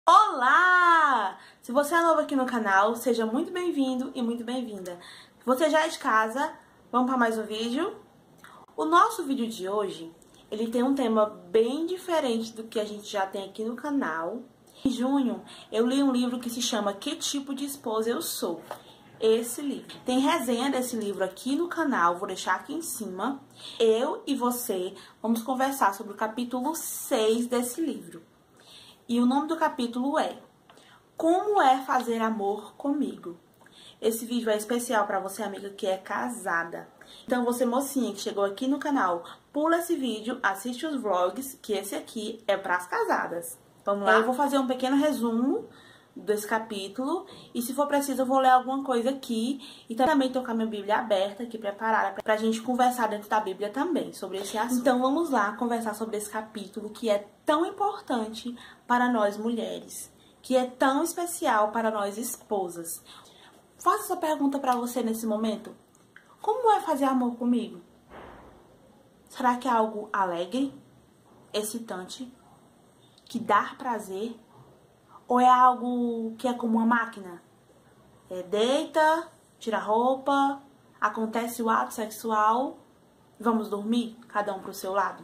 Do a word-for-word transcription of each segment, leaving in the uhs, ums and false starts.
Olá! Se você é novo aqui no canal, seja muito bem-vindo e muito bem-vinda. Se você já é de casa, vamos para mais um vídeo. O nosso vídeo de hoje, ele tem um tema bem diferente do que a gente já tem aqui no canal. Em junho, eu li um livro que se chama Que Tipo de Esposa Eu Sou? Esse livro. Tem resenha desse livro aqui no canal, vou deixar aqui em cima. Eu e você vamos conversar sobre o capítulo seis desse livro. E o nome do capítulo é Como é Fazer Amor Comigo? Esse vídeo é especial para você, amiga, que é casada. Então, você, mocinha, que chegou aqui no canal, pula esse vídeo, assiste os vlogs, que esse aqui é para as casadas. Vamos lá? Eu vou fazer um pequeno resumo desse capítulo, e se for preciso eu vou ler alguma coisa aqui, e também tô com a minha Bíblia aberta aqui, preparada pra gente conversar dentro da Bíblia também, sobre esse assunto. Então vamos lá conversar sobre esse capítulo que é tão importante para nós mulheres, que é tão especial para nós esposas. Faço essa pergunta pra você nesse momento: como é fazer amor comigo? Será que é algo alegre, excitante, que dá prazer? Ou é algo que é como uma máquina? É, deita, tira a roupa, acontece o ato sexual, vamos dormir, cada um pro seu lado?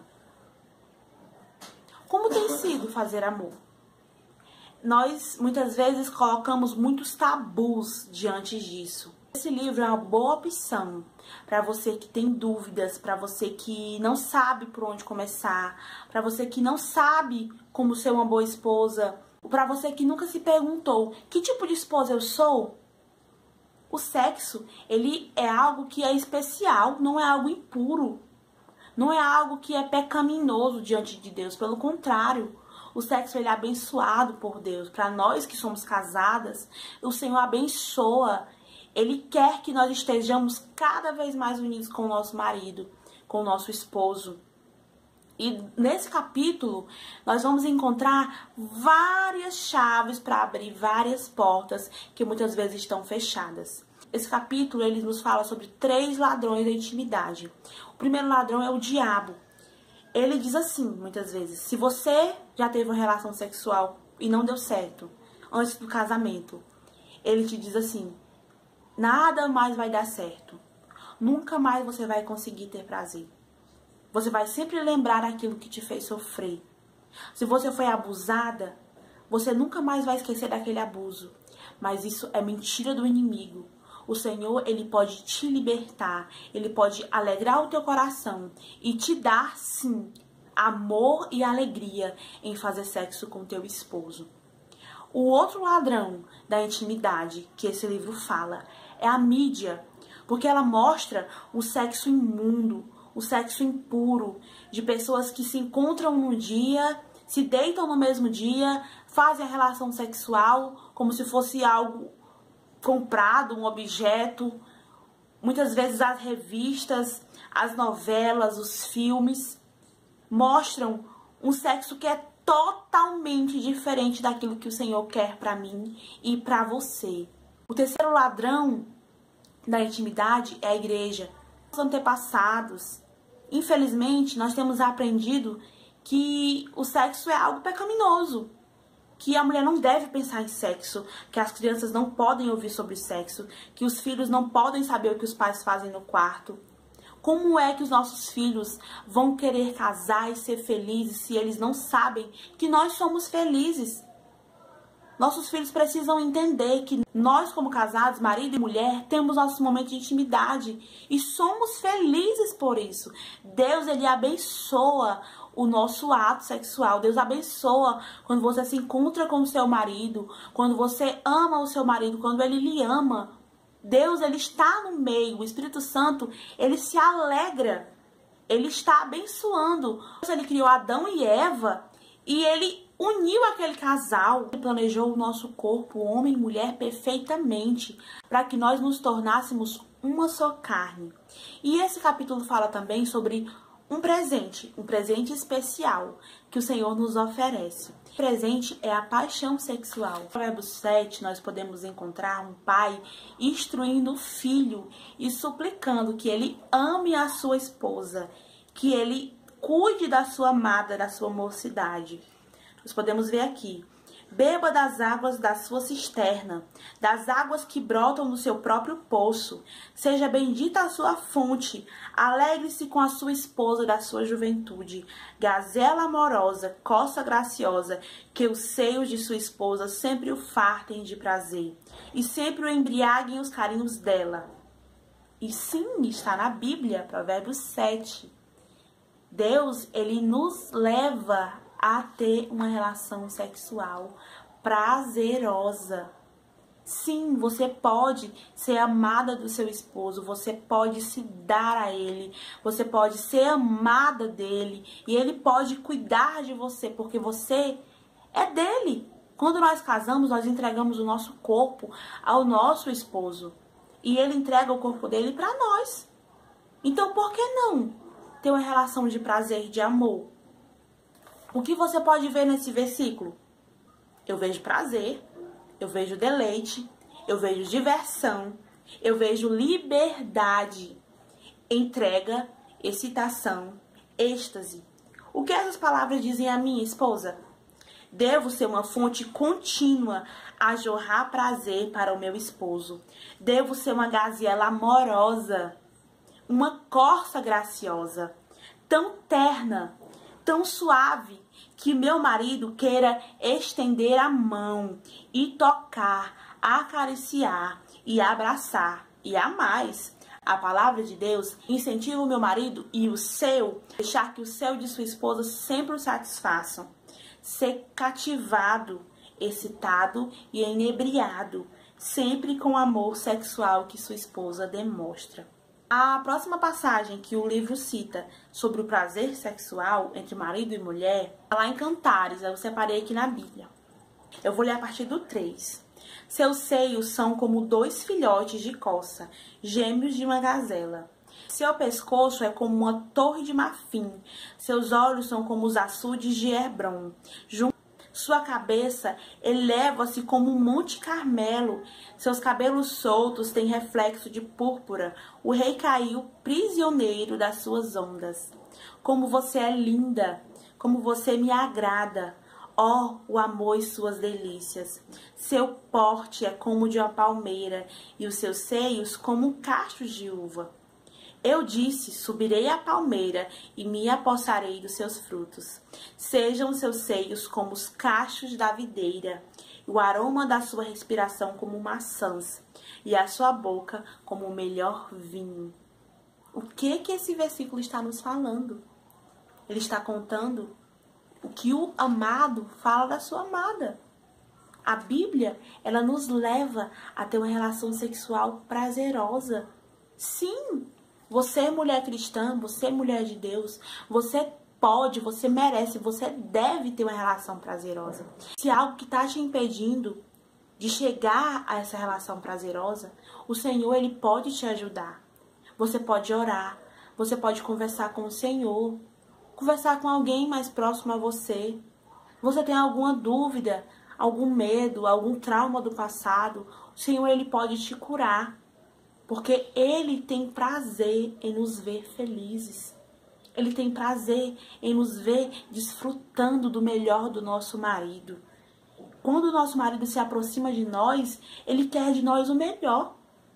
Como tem sido fazer amor? Nós, muitas vezes, colocamos muitos tabus diante disso. Esse livro é uma boa opção para você que tem dúvidas, para você que não sabe por onde começar, para você que não sabe como ser uma boa esposa, para você que nunca se perguntou que tipo de esposa eu sou. O sexo, ele é algo que é especial, não é algo impuro. Não é algo que é pecaminoso diante de Deus, pelo contrário. O sexo, ele é abençoado por Deus. Para nós que somos casadas, o Senhor abençoa. Ele quer que nós estejamos cada vez mais unidos com o nosso marido, com o nosso esposo. E nesse capítulo, nós vamos encontrar várias chaves para abrir várias portas que muitas vezes estão fechadas. Esse capítulo, ele nos fala sobre três ladrões da intimidade. O primeiro ladrão é o diabo. Ele diz assim, muitas vezes: se você já teve uma relação sexual e não deu certo antes do casamento, ele te diz assim: nada mais vai dar certo. Nunca mais você vai conseguir ter prazer. Você vai sempre lembrar aquilo que te fez sofrer. Se você foi abusada, você nunca mais vai esquecer daquele abuso. Mas isso é mentira do inimigo. O Senhor, ele pode te libertar, ele pode alegrar o teu coração e te dar, sim, amor e alegria em fazer sexo com teu esposo. O outro ladrão da intimidade que esse livro fala é a mídia, porque ela mostra o sexo imundo, o sexo impuro, de pessoas que se encontram num dia, se deitam no mesmo dia, fazem a relação sexual como se fosse algo comprado, um objeto. Muitas vezes as revistas, as novelas, os filmes mostram um sexo que é totalmente diferente daquilo que o Senhor quer para mim e para você. O terceiro ladrão da intimidade é a igreja. Os antepassados, infelizmente, nós temos aprendido que o sexo é algo pecaminoso, que a mulher não deve pensar em sexo, que as crianças não podem ouvir sobre sexo, que os filhos não podem saber o que os pais fazem no quarto. Como é que os nossos filhos vão querer casar e ser felizes se eles não sabem que nós somos felizes? Nossos filhos precisam entender que nós, como casados, marido e mulher, temos nossos momentos de intimidade e somos felizes por isso. Deus, ele abençoa o nosso ato sexual. Deus abençoa quando você se encontra com o seu marido, quando você ama o seu marido, quando ele lhe ama. Deus, ele está no meio. O Espírito Santo, ele se alegra. Ele está abençoando. Ele criou Adão e Eva e ele uniu aquele casal, planejou o nosso corpo, homem e mulher, perfeitamente, para que nós nos tornássemos uma só carne. E esse capítulo fala também sobre um presente, um presente especial que o Senhor nos oferece. O presente é a paixão sexual. No Provérbios sete, nós podemos encontrar um pai instruindo o filho e suplicando que ele ame a sua esposa, que ele cuide da sua amada, da sua mocidade. Nós podemos ver aqui: Beba das águas da sua cisterna, das águas que brotam do seu próprio poço. Seja bendita a sua fonte. Alegre-se com a sua esposa da sua juventude. Gazela amorosa, coça graciosa, que os seios de sua esposa sempre o fartem de prazer, e sempre o embriaguem os carinhos dela. E sim, está na Bíblia, Provérbios sete. Deus, ele nos leva a ter uma relação sexual prazerosa. Sim, você pode ser amada do seu esposo, você pode se dar a ele, você pode ser amada dele e ele pode cuidar de você, porque você é dele. Quando nós casamos, nós entregamos o nosso corpo ao nosso esposo e ele entrega o corpo dele para nós. Então, por que não ter uma relação de prazer, de amor? O que você pode ver nesse versículo? Eu vejo prazer, eu vejo deleite, eu vejo diversão, eu vejo liberdade, entrega, excitação, êxtase. O que essas palavras dizem a minha esposa? Devo ser uma fonte contínua a jorrar prazer para o meu esposo. Devo ser uma gazela amorosa, uma corça graciosa, tão terna, tão suave, que meu marido queira estender a mão e tocar, acariciar e abraçar. E a mais, a palavra de Deus incentiva o meu marido e o seu, deixar que o céu de sua esposa sempre o satisfaçam. Ser cativado, excitado e inebriado, sempre com o amor sexual que sua esposa demonstra. A próxima passagem que o livro cita sobre o prazer sexual entre marido e mulher, está lá em Cantares, eu separei aqui na Bíblia. Eu vou ler a partir do três. Seus seios são como dois filhotes de coça, gêmeos de uma gazela. Seu pescoço é como uma torre de marfim, seus olhos são como os açudes de Hebrom. Sua cabeça eleva-se como um monte Carmelo. Seus cabelos soltos têm reflexo de púrpura. O rei caiu prisioneiro das suas ondas. Como você é linda, como você me agrada. Ó, oh, o amor e suas delícias. Seu porte é como o de uma palmeira e os seus seios como cachos de uva. Eu disse, subirei à palmeira e me apossarei dos seus frutos. Sejam seus seios como os cachos da videira, e o aroma da sua respiração como maçãs, e a sua boca como o melhor vinho. O que que esse versículo está nos falando? Ele está contando o que o amado fala da sua amada. A Bíblia, ela nos leva a ter uma relação sexual prazerosa. Sim! Você, mulher cristã, você, mulher de Deus, você pode, você merece, você deve ter uma relação prazerosa. Se algo que está te impedindo de chegar a essa relação prazerosa, o Senhor, ele pode te ajudar. Você pode orar, você pode conversar com o Senhor, conversar com alguém mais próximo a você. Você tem alguma dúvida, algum medo, algum trauma do passado, o Senhor, ele pode te curar. Porque ele tem prazer em nos ver felizes. Ele tem prazer em nos ver desfrutando do melhor do nosso marido. Quando o nosso marido se aproxima de nós, ele quer de nós o melhor.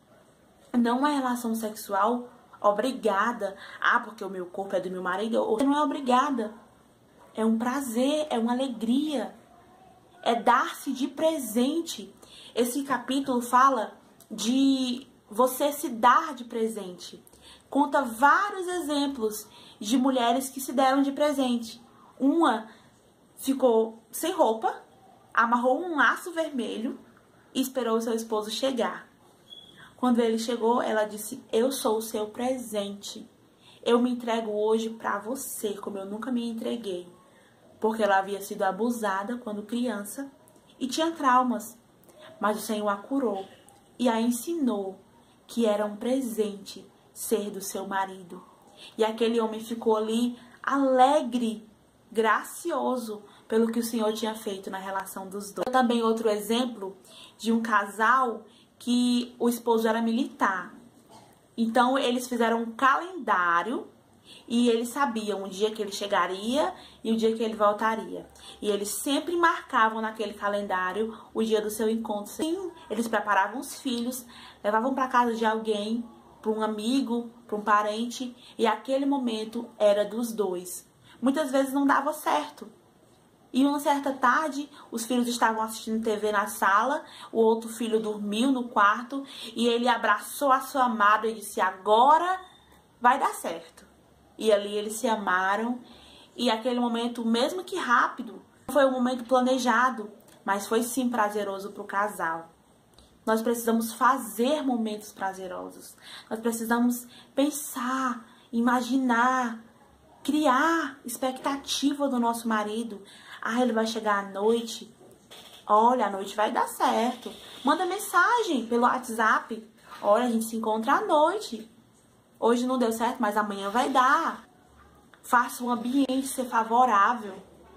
Não uma relação sexual obrigada. Ah, porque o meu corpo é do meu marido. Você não é obrigada. É um prazer, é uma alegria. É dar-se de presente. Esse capítulo fala de você se dar de presente. Conta vários exemplos de mulheres que se deram de presente. Uma ficou sem roupa, amarrou um laço vermelho e esperou o seu esposo chegar. Quando ele chegou, ela disse, eu sou o seu presente. Eu me entrego hoje para você, como eu nunca me entreguei. Porque ela havia sido abusada quando criança e tinha traumas. Mas o Senhor a curou e a ensinou que era um presente ser do seu marido. E aquele homem ficou ali alegre, gracioso pelo que o Senhor tinha feito na relação dos dois. Também outro exemplo de um casal que o esposo era militar. Então eles fizeram um calendário E eles sabiam o dia que ele chegaria e o dia que ele voltaria. E eles sempre marcavam naquele calendário o dia do seu encontro. Sim, eles preparavam os filhos, levavam para casa de alguém, para um amigo, para um parente, e aquele momento era dos dois. Muitas vezes não dava certo. E uma certa tarde, os filhos estavam assistindo T V na sala, o outro filho dormiu no quarto, e ele abraçou a sua amada e disse: agora vai dar certo. E ali eles se amaram, e aquele momento, mesmo que rápido, foi um momento planejado, mas foi sim prazeroso para o casal. Nós precisamos fazer momentos prazerosos. Nós precisamos pensar, imaginar, criar expectativa do nosso marido. Ah, ele vai chegar à noite. Olha, a noite vai dar certo. Manda mensagem pelo WhatsApp. Olha, a gente se encontra à noite. Hoje não deu certo, mas amanhã vai dar. Faça o ambiente ser favorável.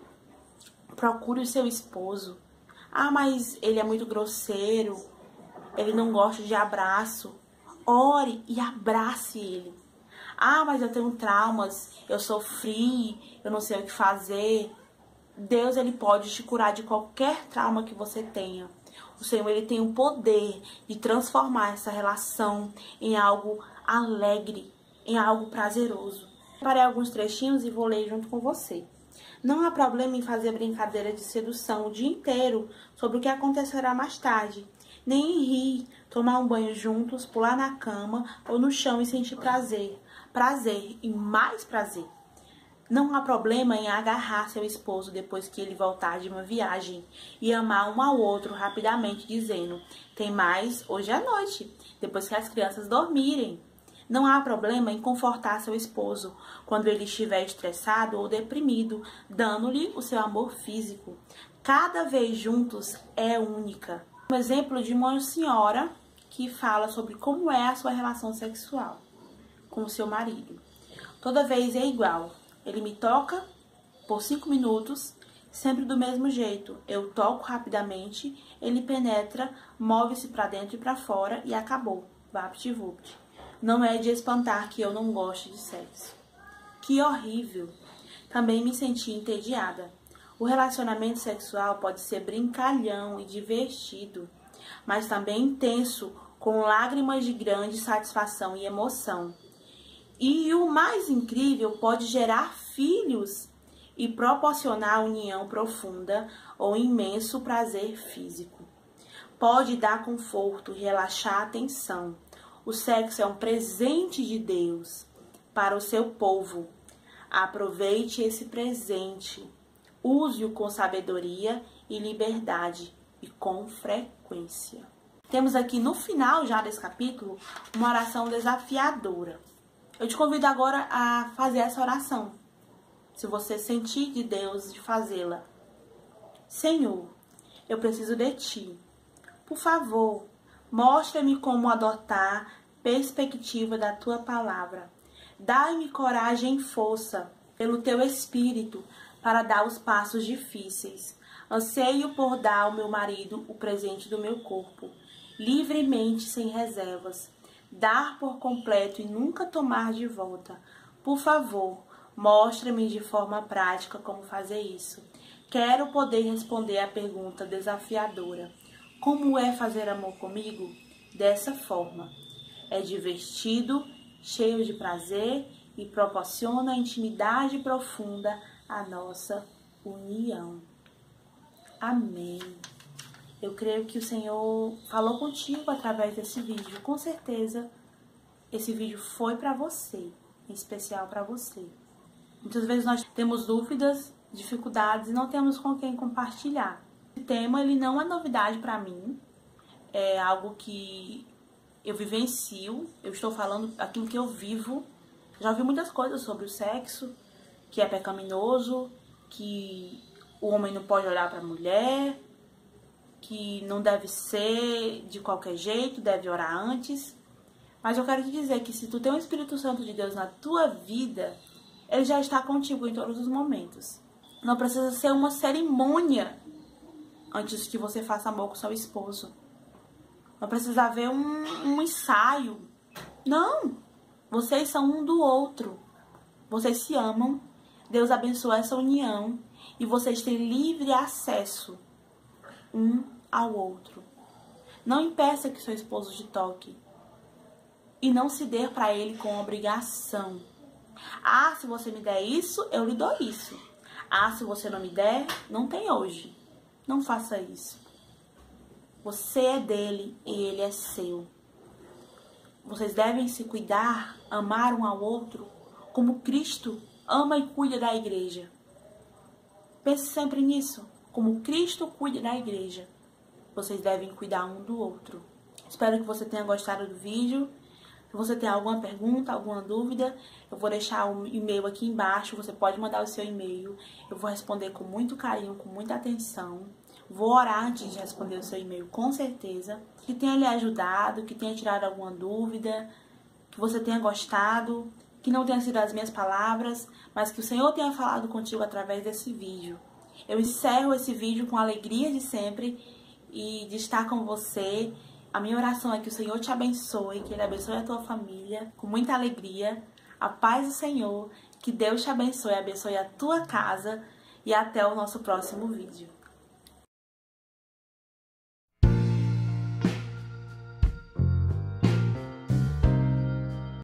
Procure o seu esposo. Ah, mas ele é muito grosseiro. Ele não gosta de abraço. Ore e abrace ele. Ah, mas eu tenho traumas. Eu sofri. Eu não sei o que fazer. Deus, ele pode te curar de qualquer trauma que você tenha. O Senhor, ele tem o poder de transformar essa relação em algo alegre, em algo prazeroso. Separei alguns trechinhos e vou ler junto com você. Não há problema em fazer brincadeira de sedução o dia inteiro sobre o que acontecerá mais tarde. Nem em rir, tomar um banho juntos, pular na cama ou no chão e sentir prazer. Prazer e mais prazer. Não há problema em agarrar seu esposo depois que ele voltar de uma viagem e amar um ao outro rapidamente, dizendo: tem mais hoje à noite, depois que as crianças dormirem. Não há problema em confortar seu esposo quando ele estiver estressado ou deprimido, dando-lhe o seu amor físico. Cada vez juntos é única. Um exemplo de uma senhora que fala sobre como é a sua relação sexual com o seu marido. Toda vez é igual. Ele me toca por cinco minutos, sempre do mesmo jeito. Eu toco rapidamente, ele penetra, move-se para dentro e para fora e acabou. Vapt-vupt. Não é de espantar que eu não goste de sexo. Que horrível. Também me senti entediada. O relacionamento sexual pode ser brincalhão e divertido, mas também intenso, com lágrimas de grande satisfação e emoção. E o mais incrível, pode gerar filhos e proporcionar união profunda ou imenso prazer físico. Pode dar conforto e relaxar a tensão. O sexo é um presente de Deus para o seu povo. Aproveite esse presente. Use-o com sabedoria e liberdade e com frequência. Temos aqui no final já desse capítulo uma oração desafiadora. Eu te convido agora a fazer essa oração, se você sentir de Deus de fazê-la. Senhor, eu preciso de Ti. Por favor, mostra-me como adotar perspectiva da Tua palavra. Dai-me coragem e força pelo Teu Espírito para dar os passos difíceis. Anseio por dar ao meu marido o presente do meu corpo, livremente, sem reservas. Dar por completo e nunca tomar de volta. Por favor, mostre-me de forma prática como fazer isso. Quero poder responder à pergunta desafiadora: como é fazer amor comigo? Dessa forma. É divertido, cheio de prazer e proporciona intimidade profunda à nossa união. Amém. Eu creio que o Senhor falou contigo através desse vídeo. Com certeza, esse vídeo foi para você, em especial para você. Muitas vezes nós temos dúvidas, dificuldades e não temos com quem compartilhar. Esse tema, ele não é novidade para mim. É algo que eu vivencio. Eu estou falando aquilo que eu vivo. Já ouvi muitas coisas sobre o sexo, que é pecaminoso, que o homem não pode olhar para a mulher, que não deve ser de qualquer jeito, deve orar antes. Mas eu quero te dizer que se tu tem o Espírito Santo de Deus na tua vida, ele já está contigo em todos os momentos. Não precisa ser uma cerimônia antes que você faça amor com seu esposo. Não precisa haver um, um ensaio. Não! Vocês são um do outro. vocês se amam, Deus abençoa essa união e vocês têm livre acesso um ao outro. Não impeça que seu esposo te toque e não se dê para ele com obrigação. Ah, se você me der isso, eu lhe dou isso. Ah, se você não me der, não tem hoje. Não faça isso. Você é dele e ele é seu. Vocês devem se cuidar, amar um ao outro, como Cristo ama e cuida da igreja. Pense sempre nisso. Como Cristo cuida da igreja, vocês devem cuidar um do outro. Espero que você tenha gostado do vídeo. Se você tem alguma pergunta, alguma dúvida, eu vou deixar o e-mail aqui embaixo. Você pode mandar o seu e-mail. Eu vou responder com muito carinho, com muita atenção. Vou orar antes de responder o seu e-mail, com certeza. Que tenha lhe ajudado, que tenha tirado alguma dúvida, que você tenha gostado, que não tenha sido as minhas palavras, mas que o Senhor tenha falado contigo através desse vídeo. Eu encerro esse vídeo com a alegria de sempre e de estar com você. A minha oração é que o Senhor te abençoe, que Ele abençoe a tua família com muita alegria. A paz do Senhor, que Deus te abençoe, abençoe a tua casa e até o nosso próximo vídeo.